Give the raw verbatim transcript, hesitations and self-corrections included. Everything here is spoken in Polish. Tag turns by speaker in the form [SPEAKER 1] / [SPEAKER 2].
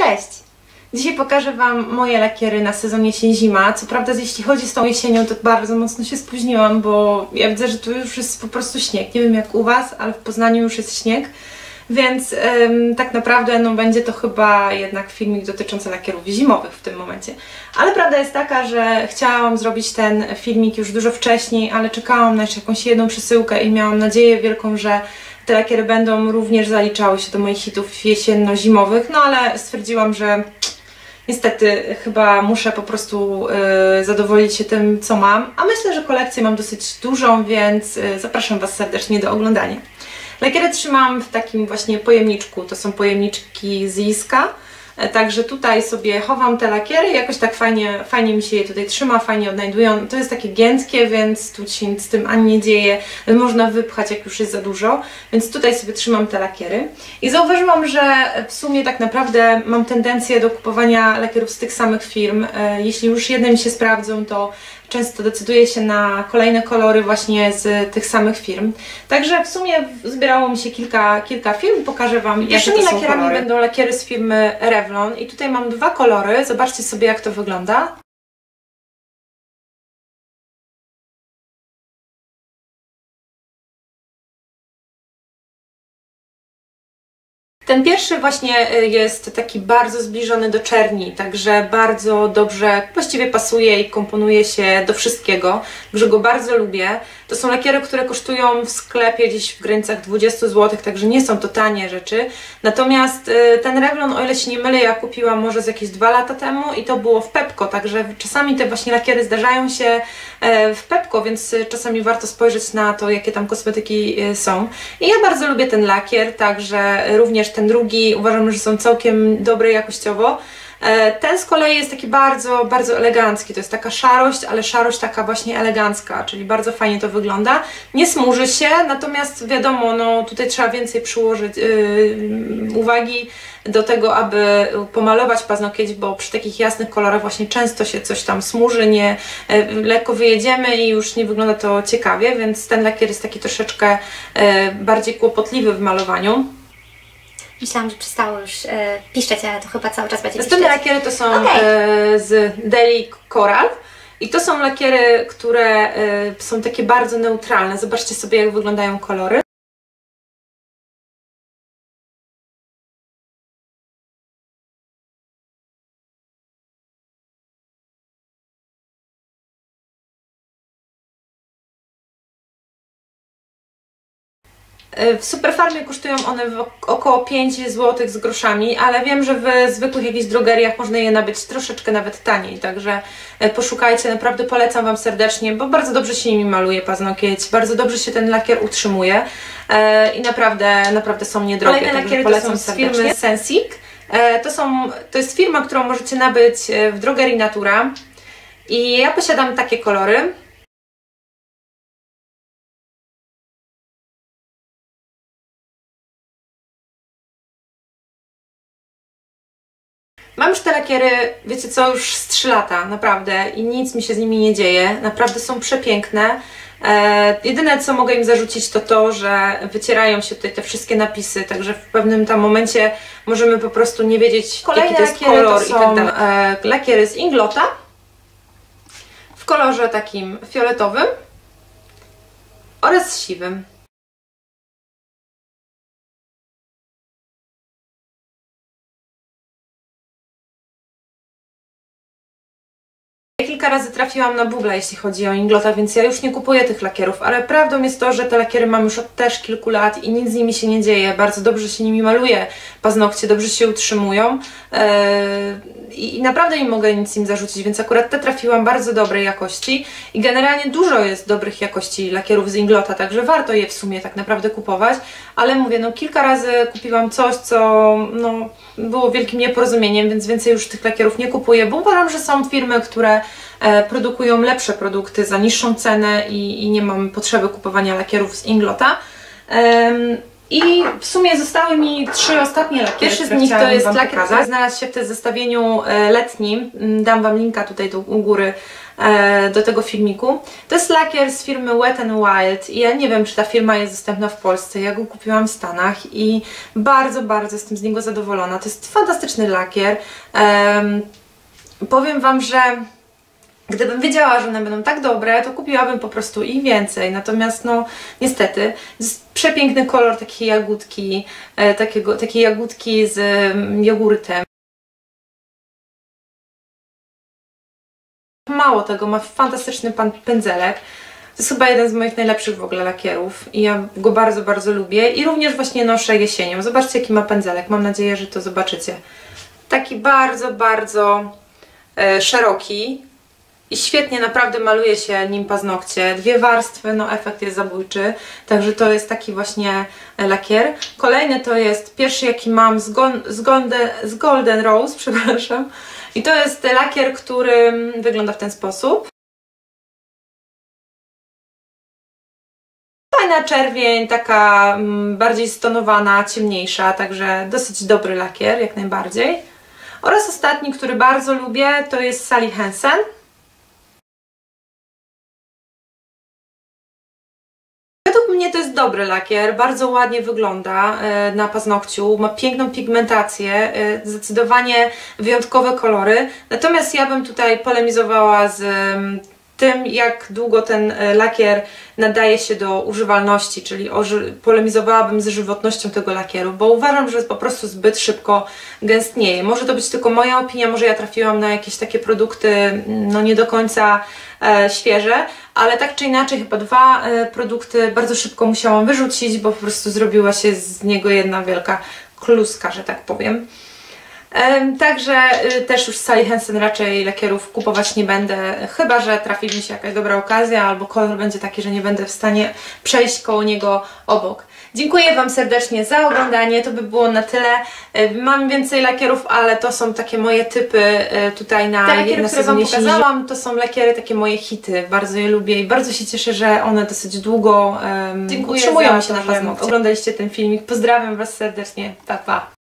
[SPEAKER 1] Cześć! Dzisiaj pokażę Wam moje lakiery na sezon jesień-zima. Co prawda jeśli chodzi z tą jesienią, to bardzo mocno się spóźniłam, bo ja widzę, że tu już jest po prostu śnieg. Nie wiem jak u Was, ale w Poznaniu już jest śnieg. Więc ym, tak naprawdę no, będzie to chyba jednak filmik dotyczący lakierów zimowych w tym momencie. Ale prawda jest taka, że chciałam zrobić ten filmik już dużo wcześniej, ale czekałam na jeszcze jakąś jedną przesyłkę i miałam nadzieję wielką, że te lakiery będą również zaliczały się do moich hitów jesienno-zimowych, no ale stwierdziłam, że niestety chyba muszę po prostu yy, zadowolić się tym, co mam, a myślę, że kolekcję mam dosyć dużą, więc yy, zapraszam Was serdecznie do oglądania. Lakiery trzymam w takim właśnie pojemniczku, to są pojemniczki z Yiska, także tutaj sobie chowam te lakiery i jakoś tak fajnie, fajnie mi się je tutaj trzyma, fajnie odnajdują. To jest takie giętkie, więc tu się nic z tym ani nie dzieje, można wypchać jak już jest za dużo, więc tutaj sobie trzymam te lakiery. I zauważyłam, że w sumie tak naprawdę mam tendencję do kupowania lakierów z tych samych firm. Jeśli już jedne mi się sprawdzą, to często decyduję się na kolejne kolory właśnie z tych samych firm. Także w sumie zbierało mi się kilka, kilka firm. Pokażę Wam, jakie to są lakierami kolory. Będą lakiery z firmy Revlon i tutaj mam dwa kolory. Zobaczcie sobie, jak to wygląda. Ten pierwszy właśnie jest taki bardzo zbliżony do czerni, także bardzo dobrze właściwie pasuje i komponuje się do wszystkiego, także go bardzo lubię. To są lakiery, które kosztują w sklepie gdzieś w granicach dwudziestu złotych, także nie są to tanie rzeczy. Natomiast ten Revlon, o ile się nie mylę, ja kupiłam może z jakieś dwa lata temu i to było w Pepco, także czasami te właśnie lakiery zdarzają się w Pepco, więc czasami warto spojrzeć na to, jakie tam kosmetyki są. I ja bardzo lubię ten lakier, także również ten drugi uważam, że są całkiem dobre jakościowo. Ten z kolei jest taki bardzo, bardzo elegancki, to jest taka szarość, ale szarość taka właśnie elegancka, czyli bardzo fajnie to wygląda. Nie smuży się, natomiast wiadomo, no tutaj trzeba więcej przyłożyć yy, uwagi do tego, aby pomalować paznokieć, bo przy takich jasnych kolorach właśnie często się coś tam smuży, nie, yy, lekko wyjedziemy i już nie wygląda to ciekawie, więc ten lakier jest taki troszeczkę yy, bardziej kłopotliwy w malowaniu.
[SPEAKER 2] Myślałam, że przestało już e, piszczeć, ale to chyba cały czas będzie
[SPEAKER 1] Następne
[SPEAKER 2] piszczeć.
[SPEAKER 1] lakiery to są
[SPEAKER 2] okay.
[SPEAKER 1] e, z Deli Coral i to są lakiery, które e, są takie bardzo neutralne. Zobaczcie sobie, jak wyglądają kolory. W Superfarmie kosztują one około pięć złotych z groszami, ale wiem, że w zwykłych jakichś drogeriach można je nabyć troszeczkę nawet taniej, także poszukajcie, naprawdę polecam Wam serdecznie, bo bardzo dobrze się nimi maluje paznokieć, bardzo dobrze się ten lakier utrzymuje i naprawdę, naprawdę są niedrogie. Kolejne lakiery polecam z firmy Sensic. To, są, to jest firma, którą możecie nabyć w drogerii Natura i ja posiadam takie kolory. Mam już te lakiery, wiecie co, już z trzy lata, naprawdę, i nic mi się z nimi nie dzieje, naprawdę są przepiękne. E, jedyne co mogę im zarzucić to to, że wycierają się tutaj te wszystkie napisy, także w pewnym tam momencie możemy po prostu nie wiedzieć, kolejne jaki to jest kolor to są, i tak dalej. E, lakiery z Inglota w kolorze takim fioletowym oraz siwym. Kilka razy trafiłam na bubla, jeśli chodzi o Inglota, więc ja już nie kupuję tych lakierów, ale prawdą jest to, że te lakiery mam już od też kilku lat i nic z nimi się nie dzieje, bardzo dobrze się nimi maluje paznokcie, dobrze się utrzymują yy, i naprawdę nie mogę nic im zarzucić, więc akurat te trafiłam bardzo dobrej jakości i generalnie dużo jest dobrych jakości lakierów z Inglota, także warto je w sumie tak naprawdę kupować, ale mówię, no kilka razy kupiłam coś, co no, było wielkim nieporozumieniem, więc więcej już tych lakierów nie kupuję, bo uważam, że są firmy, które e, produkują lepsze produkty za niższą cenę i, i nie mam potrzeby kupowania lakierów z Inglota. Ehm, I w sumie zostały mi trzy ostatnie lakiery. Pierwszy z nich to jest lakier, który znalazł się w tym zestawieniu letnim. Dam Wam linka tutaj do, u góry do tego filmiku. To jest lakier z firmy Wet n Wild i ja nie wiem, czy ta firma jest dostępna w Polsce. Ja go kupiłam w Stanach i bardzo, bardzo jestem z niego zadowolona. To jest fantastyczny lakier. Um, powiem Wam, że gdybym wiedziała, że one będą tak dobre, to kupiłabym po prostu ich więcej. Natomiast no niestety jest przepiękny kolor takiej jagódki, e, takiego, takiej jagódki z mm, jogurtem. Mało tego, ma fantastyczny pan pędzelek. To jest chyba jeden z moich najlepszych w ogóle lakierów i ja go bardzo, bardzo lubię i również właśnie noszę jesienią. Zobaczcie, jaki ma pędzelek. Mam nadzieję, że to zobaczycie. Taki bardzo, bardzo e, szeroki i świetnie naprawdę maluje się nim paznokcie. Dwie warstwy, no efekt jest zabójczy. Także to jest taki właśnie lakier. Kolejny to jest pierwszy, jaki mam z, go, z, golden, z Golden Rose, przepraszam. I to jest lakier, który wygląda w ten sposób. Fajna czerwień, taka bardziej stonowana, ciemniejsza, także dosyć dobry lakier, jak najbardziej. Oraz ostatni, który bardzo lubię, to jest Sally Hansen. Według mnie to jest dobry lakier, bardzo ładnie wygląda na paznokciu, ma piękną pigmentację, zdecydowanie wyjątkowe kolory. Natomiast ja bym tutaj polemizowała z tym, jak długo ten lakier nadaje się do używalności, czyli polemizowałabym z żywotnością tego lakieru, bo uważam, że po prostu zbyt szybko gęstnieje. Może to być tylko moja opinia, może ja trafiłam na jakieś takie produkty no nie do końca e, świeże, ale tak czy inaczej chyba dwa e, produkty bardzo szybko musiałam wyrzucić, bo po prostu zrobiła się z niego jedna wielka kluska, że tak powiem. Także też już z Sally Hansen raczej lakierów kupować nie będę, chyba że trafi mi się jakaś dobra okazja albo kolor będzie taki, że nie będę w stanie przejść koło niego obok. Dziękuję Wam serdecznie za oglądanie, to by było na tyle. Mam więcej lakierów, ale to są takie moje typy tutaj na Te lakiery, które Wam pokazałam, to są lakiery, takie moje hity, bardzo je lubię i bardzo się cieszę, że one dosyć długo um, utrzymują się na paznokcie. Oglądaliście ten filmik, pozdrawiam Was serdecznie, pa pa!